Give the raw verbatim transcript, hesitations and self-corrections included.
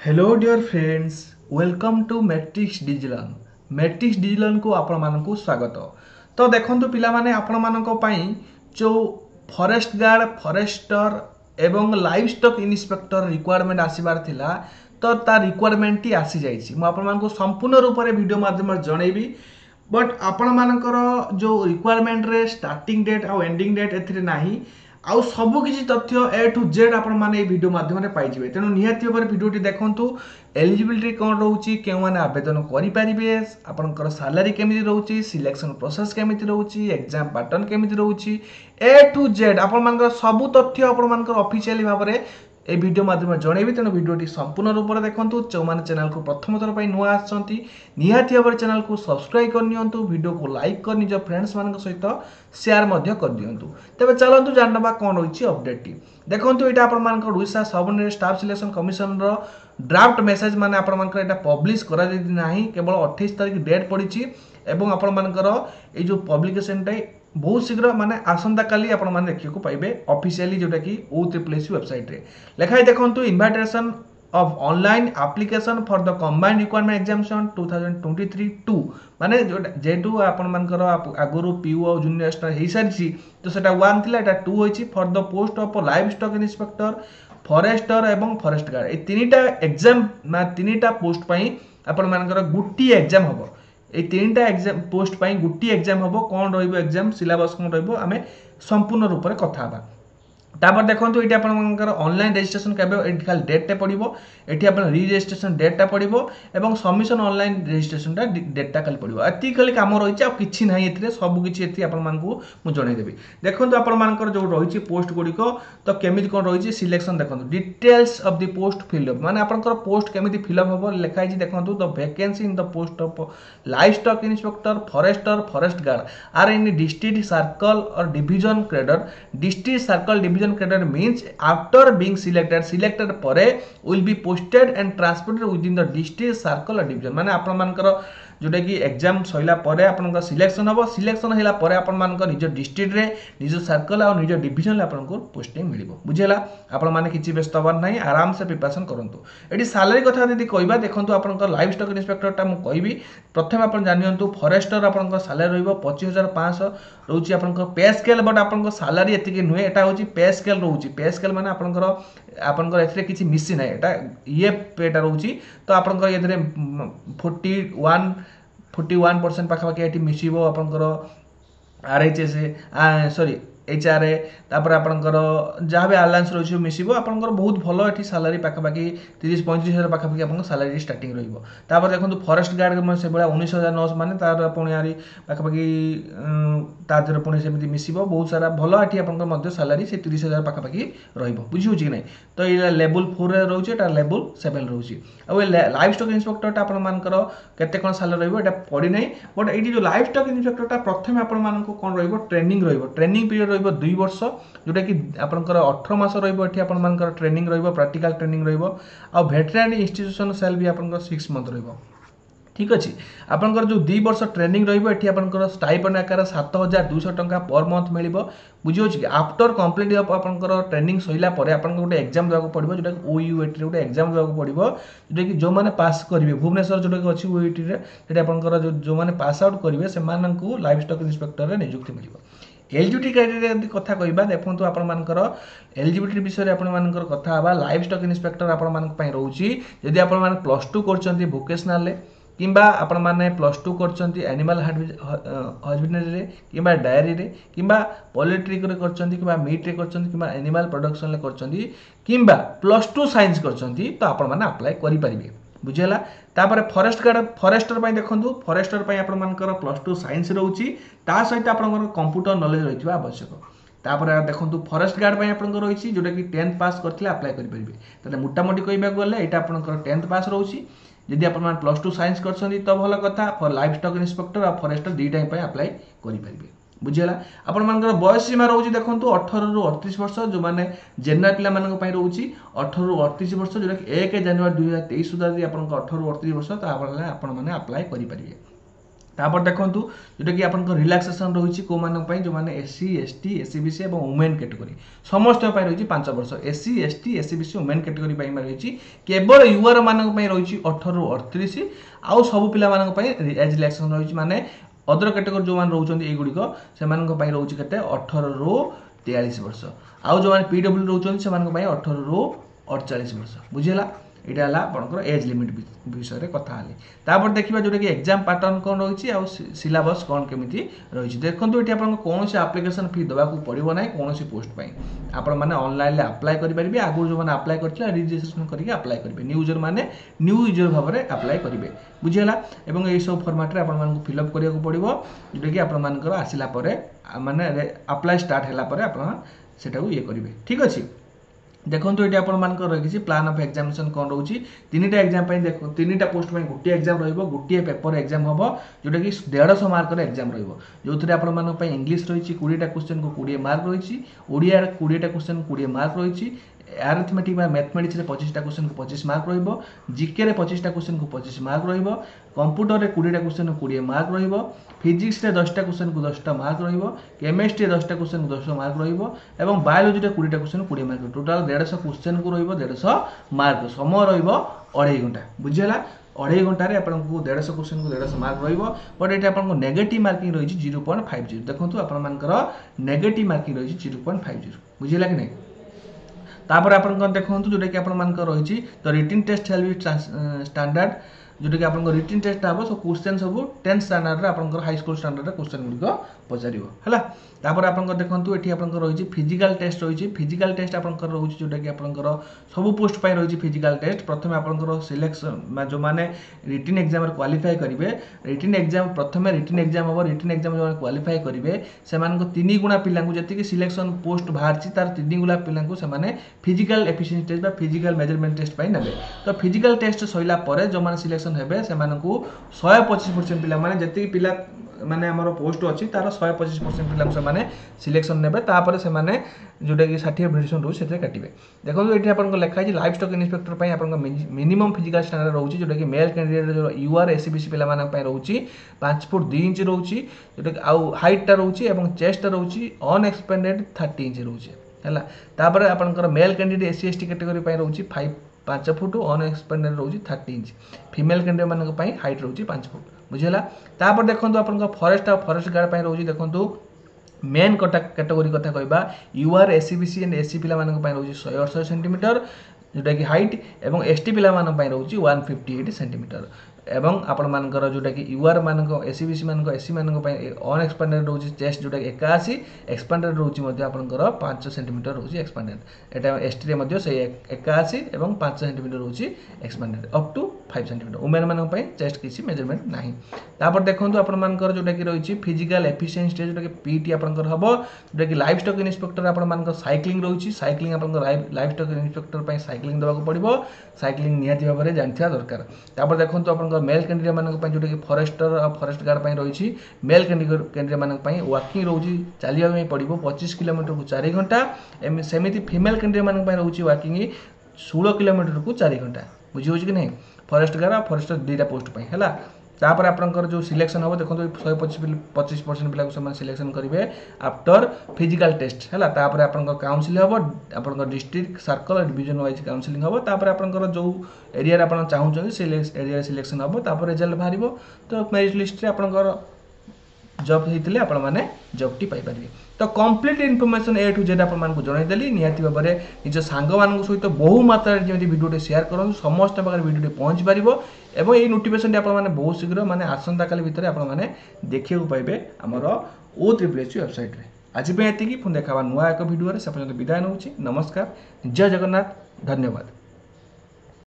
Hello dear friends, welcome to matrix digital matrix digital को आपण मानकु स्वागत। तो देखंतु पिला माने आपण मानको पई जो फॉरेस्ट गार्ड फॉरेस्टर एवं लाइव स्टॉक इंस्पेक्टर रिक्वायरमेंट आसीबार थिला तो ता रिक्वायरमेंट टी आसी जाइछि। मु आपण मानको संपूर्ण रूप रे वीडियो माध्यम रे जणैबी। बट आपण मानकर जो रिक्वायरमेंट रे स्टार्टिंग डेट आ एंडिंग डेट एथिरे नाही आउ सबु किछि तथ्य ए टू जेड आपण माने वीडियो माध्यम रे पाइ जिवे। तेनु निहाती भाबरे वीडियोटी देखंतु एलिजिबिलिटी कोन रहउची, केउ माने आवेदन करि परिबे, आपनकर सैलरी केमिति रहउची, सिलेक्शन प्रोसेस केमिति रहउची, एग्जाम पैटर्न केमिति रहउची, ए टू जेड आपण मानकर सबु तथ्य आपण मानकर ऑफिशियली भाबरे ए वीडियो माध्यम जणेबी। तेणु वीडियोटी संपूर्ण रूप से देखंतु। जो माने चैनल को प्रथम थर पई नुआ आछंती निहाती भाबरे चैनल को सब्सक्राइब कर नियंतु, वीडियो को लाइक कर निज फ्रेंड्स मान सहित शेयर मध्य कर दियंतु। तबे चलंतु जानबा कोन होईची अपडेट टी देखंतु। एटा आपण मानकर Odisha subordinate staff selection commission रो ड्राफ्ट मेसेज माने आपण मानकर एटा पब्लिश करा जदी नाही, केवल अट्ठाईस तारिख डेट पड़ीची एवं आपण मानकर ए जो पब्लिकेशन टाइ बहुत शीघ्र माने आसंता काली आपण माने देखियो को पाइबे ऑफिशियली जोटा कि ओ ट्रिपल एस वेबसाइट रे लेखाई देखंतु। Invitation of online application for the combined requirement examination two thousand twenty three two माने जेटू आपण मानकर आगुरु पीओ और जूनियर स्टार हेई सारिछि तो सेटा वन थिला, एटा टू होइछि for the post of livestock inspector forester एवं फॉरेस्ट गार्ड। ए तीनटा एग्जाम ना तीनटा पोस्ट पई आपण मानकर गुटी एग्जाम हबो। ए तीनटा एग्जाम पोस्ट पई गुटी एग्जाम हबो। कोन रहइबो एग्जाम सिलेबस कोन रहइबो आमे संपूर्ण रूप रे कथा हबा। तापर देखंतु एटी आपण मानकर ऑनलाइन रजिस्ट्रेशन केबे एटी खाली डेट टे पड़िबो, एटी आपण री रजिस्ट्रेशन डेट टा पड़िबो एवं सबमिशन ऑनलाइन रजिस्ट्रेशन टा डेट टा खाली पड़िबो। एती खाली काम रहिछि आ किछि नाही एथिरे सब किछि एथि आपण मानकु मु जणै देबी। देखंतु आपण मानकर जो रहिछि पोस्ट गुडीको तो केमिति कोन रहिछि सिलेक्शन देखंतु। Details of the post fill up माने आपनकर पोस्ट केमिति फिल अप होबो लेखाइ छि देखंतु। The vacancy in the post of livestock inspector forester forest guard are in district circle और division cadre. District circle division cadre means after being selected selected परे will be posted and transported within the district circle or division। माने आपण मानकर जोटा कि exam सइला परे आपनका selection हबो। Selection हैला परे आपण मानकर निज डिस्ट्रिक्ट रे निज सर्कल और निज डिवीजन ले आपनको पोस्टिंग मिलिबो। बुझिला आपण माने किछि व्यस्त हबार नाही, आराम से प्रिपरेशन करंतु। एडी सैलरी कथा यदि कहबा देखंतु आपनका लाइव स्टॉक इंस्पेक्टर टा मु कहबी। प्रथम आपण जानियंतु फॉरेस्टर आपनका सैलरी रहइबो पच्चीस हजार पाँच सौ रहउची आपनका पे स्केल। बट आपनका सैलरी एतिके नुहे, एटा होची पे स्केल रहउची। पे स्केल माने आपनकर आपनकर एथिरे किछि मिसी नाही, एटा ये पेटा रहउची। तो आपनकर एथिरे forty one forty one percent पाखापाखि एटी मिसिबो आपनकर आरएचएस सॉरी एचआरए तापर आपनकर जहाँ भी अलायंस रही मिसिबो आपनकर बहुत भलो एठी सैलरी पाखापाखि तीस पैंतीस हजार पाखापाखि आपन सैलरी स्टार्टिंग रहिबो। तापर देखंतु फॉरेस्ट गार्ड मन से बेला उन्नीस हजार नौ सौ माने तार पुणी आरी पाखापाखि ताजर पुणी सेमिति मिसिबो बहुत सारा भलो एठी आपनकर मध्य सैलरी से तीस हजार पाखापाखि रहिबो। बुझी होची कि नै? तो ये लेवल फोर रे रहउची, एटा लेवल सेवन रहउची। आ लाइव स्टॉक इंस्पेक्टर टा आपन मानकर केते कोन सैलरी रहिबो एटा पड़ी नै। बट एठी जो लाइव स्टॉक इंस्पेक्टर टा प्रथमे आपन मानको कोन रहिबो ट्रेनिंग रहिबो। ट्रेनिंग पीरियड रहिबो दुई वर्ष जोटा कि आपनकर अठारह मास रहिबो। एठी आपन मानकर ट्रेनिंग रहिबो, प्रैक्टिकल ट्रेनिंग रहिबो। आ वेटरनरी इंस्टीट्यूशन सेल भी आपनकर सिक्स मंथ रहिबो। ठीक अछि। आपनकर जो दुई वर्ष ट्रेनिंग रहिबो एठी आपनकर स्टाइपेंड आकार सात हजार दो सौ टंका पर मंथ मिलिबो। बुझियो कि आफ्टर कंप्लीट ऑफ आपनकर ट्रेनिंग सइला परे आपनकर गोटे एग्जाम देबाको पड़िबो जोटा कि ओयूएटी रे गोटे एग्जाम देबाको पड़िबो जोटा कि जो माने पास करिवे भुवनेश्वर जोटा कि अछि ओयूएटी रे जेटा आपनकर जो जो माने पास आउट करिवे से माननकु लाइव स्टॉक इंस्पेक्टर रे नियुक्ति मिलिबो। एलिजिबिलिटी क्राइटेरिया यदि कथा कहबा देखंतु आपण मानकर एलिजिबिलिटी विषय आपण मानकर कथा हबा। लाइव स्टॉक इंस्पेक्टर आपण मानक पई रहउची यदि आपण मान प्लस टू करचंती वोकेशनल ले किंबा आपण माने प्लस टू करचंती एनिमल हस्बेंडरी रे किंबा डायरी रे किंबा पोल्ट्री रे करचंती किंबा मीट रे करचंती किंबा एनिमल प्रोडक्शन ले करचंती किंबा प्लस टू साइंस करचंती तो आपण माने अप्लाई करि परिबे। बुझिला? तापर फॉरेस्ट गार्ड फॉरेस्टर पई देखंतु फॉरेस्टर पई आपण मानकर प्लस टू साइंस रहउची, ता सहित आपण कंप्यूटर नॉलेज रहितबा आवश्यक। तापर देखंतु फॉरेस्ट गार्ड पई आपण रहिछि जोटा कि टेंथ पास करथिले अप्लाई करि परिबे। तले मोटामोटी कहबा गले एटा आपण टेंथ पास रहउची। यदि आपण मान प्लस टू साइंस करछंती तो भलो कथा। फॉर लाइव स्टॉक इंस्पेक्टर और फॉरेस्टर दुईटा पई अप्लाई करि परिबे। बुझिला? आपण मानकर बयस सीमा रहउची देखंतु अठारह रु अड़तीस वर्ष जो माने जनरल पिला मानक पई रहउची अठारह रु अड़तीस वर्ष जोटा कि एक जनवरी दो हज़ार तेईस सुधा यदि आपण अठारह रु अड़तीस वर्ष ता आपण माने अप्लाई करि परिबे। तापर देखूँ जोटा कि आप रिलैक्सेशन रही कौ मानी जो मैंने एससी एसटी एससीबीसी और वुमेन कैटेगरी समस्त रही पांच वर्ष SC ST SEBC women category रही केवल युआर मान रही अठर रु अड़तीस आउ सब पिला एज रिलैक्सेशन रही माने अदर कैटेगरी जो मैंने रोच युड़िक से रोचे के अठर रु तेयालीस वर्ष आउ जो मैंने पीडब्ल्यू रोच से अठर रु अड़चाश वर्ष बुझेगा यहाँ है आपंकर एज लिमिट विषय में कथा तापर देखा जोटा कि एग्जाम पैटर्न कौन रही है सिलेबस कौन केमी रही देखो ये आपको कौन से आप्लिकेसन फी देवा पड़ो ना कौन पोस्ट आपण मैंने ऑनलाइन अप्लाई करेंगे आगुरी जो मैंने अप्लाई करते रजिस्ट्रेशन करके अप्लाई करेंगे न्यू यूजर मैंने न्यू यूजर भाव में अप्लाई करेंगे बुझेगा और यही सब फॉर्मेट आपको फिलअप करने पड़ो जोटा कि आपर आसला माने अप्लाई स्टार्ट है आप ये करेंगे ठीक अच्छे देखो ये आप रखी प्लान ऑफ एग्जामिनेशन कौन रोचे तीन टा एग्जाम देख तीन टा पोस्ट गोटे एग्जाम रोटे पेपर एग्जाम हम जोटा कि डेढ़ सौ मार्कर एग्जाम रो जो इंग्लीश रही कोड़े क्वेश्चन को कोड़े मार्क रही ओडिया कोड़े क्वेश्चन कोड़े मार्क रही अरिथमेटिक मैथमेटिक्स पच्चीस क्वेश्चन को पच्चीस मार्क रिके पच्चीस क्वेश्चन को पच्चीस मार्क कंप्यूटर में कोड़े क्वेश्चन को कोड़े मार्क रिजिक्स दसटा क्वेश्चन को दसटा मार्क केमिस्ट्री दसटा क्वेश्चन को दस मार्क और बायोलोजी कोड़े क्वेश्चन को कोड़े मार्क टोटाल डेढ़ क्वेश्चन को रेढ़ मार्क समय रढ़ाई घंटा बुझेगा अढ़ाई घंटे आपको डेढ़ क्वेश्चन को डेढ़ मार्क बट ये आपको नेगेटिव मार्किंग रही जीरो पॉइंट फाइव जीरो देखो आपर नेगेटिव मार्किंग रही जीरो पॉइंट फाइव जीरो बुझेगा कि नहीं तापर आप देखो जोटा कि आप रही तो रिटिन टेस्ट हेल्प बी स्टैंडर्ड जोटा कि आप रिटिन टेस्ट हम सब क्वेश्चन सब टेन्थ स्टैंडर्ड आप हाई स्कूल स्टैंडर्ड क्वेश्चन गुड़िक पचार है तापर आप देखो ये आप रही फिजिकल टेस्ट रही फिजिकल टेस्ट आप रोचे जोटा कि आपंकर सब पोस्ट पर रही फिजिकल टेस्ट प्रथम आपंकर सिलेक्शन जो मैंने रिटिन एग्जाम क्वालिफाई करेंगे रिटिन एग्जाम प्रथम रिटिन एग्जाम हम रिटिन एग्जाम जो क्वालिफाई करेंगे से तीन गुणा पिला जी सिलेक्शन पोस्ट बाहर तार तीन गुणा पिला physical efficiency test physical measurement test पर ने तो फिजिकल टेस्ट सैला जो मैंने सिलेक्शन हे से शहे पचीस परसेंट पिला माने जी पिला माने आमर पोस्ट अच्छी तार शहे पचीस परसेंट पिला से सिलेक्शन ने से जोटा कि षाठी भिडिशन रोज से काटे देखो ये आप लिखाई लाइफ स्टॉक इन्स्पेक्टर आप मिनिमम फिजिकल स्टैंडर्ड रोचे जोटा कि मेल कैंडिडेट जो यूआर एससीबीसी पे रोचे पांच फुट दुई इंच रोचे जोटा कि आउ हाइटा रोचे और चेस्ट रोचे अनएक्सपेंडेड थर्टी इंच रोचे है तापर आपंकर male candidate SC ST category रोचे फाइव पांच फुट अनएक्सपेंडेड रोचे थर्टी इंच फीमेल कैंडिडेट मान हाइट रोचे पांच फुट बुझेगा तापर देखो आप फॉरेस्ट और फॉरेस्ट गार्ड रोचे देखो मेन कैटेगरी कथा कहबा यूआर एससीबीसी एंड एससी पिला मानक पय रोची एक सौ अड़सठ सेंटीमीटर जोटा कि हाइट एवं एसटी पिला मानक पय रोची एक सौ अट्ठावन सेंटीमीटर एवं आपण मानकर जोटा कि यूआर मानक एससीबीसी मानक एससी मानक पय अनएक्सपेंडेड रोची चेस्ट जोटा कि इक्यासी एक्सपेंडेड रोची मध्ये आपनकर पाँच सेंटीमीटर रोची एक्सपेंडेड एटा एसटी रे मध्ये से इक्यासी एवं पाँच सेंटीमीटर रोची एक्सपेंडेड अप टू पाँच सेंटीमीटर वुमेन मानक पय चेस्ट किसी मेजरमेंट नाही तापर देखंतु आपण मानकर जोटा कि रहिछि फिजिकल एफिशिएंसी टेस्ट जोटा कि पीटी आपनकर हबो जोटा कि लाइफ स्टॉक इन्स्पेक्टर आपण मानकर साइक्लिंग रहिछि साइक्लिंग आपनकर लाइफ स्टॉक इन्स्पेक्टर पय साइक्लिंग देबाक पड़िबो साइक्लिंग निहाती भाबरे जानथिया दरकार तापर देखंतु आपनकर मेल कैंडिडेट मानक पय जोटा कि फॉरेस्टर और फॉरेस्ट गार्ड पय रहिछि मेल कैंडिडेट कैंडिडेट मानक पय वॉकिंग रहुछि चालिया में पड़िबो पच्चीस किलोमीटर को चार घंटा सेमिति फीमेल कैंडिडेट मानक पय रहुछि वॉकिंग सोलह किलोमीटर को चार घंटा बुझी होछि कि नहीं फॉरेस्ट गार्ड और फॉरेस्टर दुईटा पोस्ट पय हला तापर आपनकर जो सिलेक्शन हम देखो एक सौ पच्चीस परसेंट पिला को सिलेक्शन करेंगे आफ्टर फिजिकल टेस्ट है तापर आपनकर काउंसिल हम आपनकर district circle division wise counselling हम तापर आपनकर जो एरिया आपन चाहूछन से एरिया सिलेक्शन हम तापर रिजल्ट बाहरिबो तो मेरिट लिस्ट रे आपनकर जॉब होते आपण मैंने जॉब टी पाई पारे तो complete information A to Z आपण मानकु जणाइदेली निहाती भाबरे निज सांग मानक सहित बहु मात्रा जमी वीडियो शेयर करूँ समस्त पाखे वीडियो पहुँच पार और ये नोटिफिकेशन आप बहुत शीघ्र माने आसंता काली भितर आपण माने देखिए पाइबे आमर ओ ट्रिपल एच वेबसाइट रे आज पे एतिकी पुणी देखा नुआ एक वीडियो से पर्यंत विदाय नौछि नमस्कार जय जगन्नाथ धन्यवाद।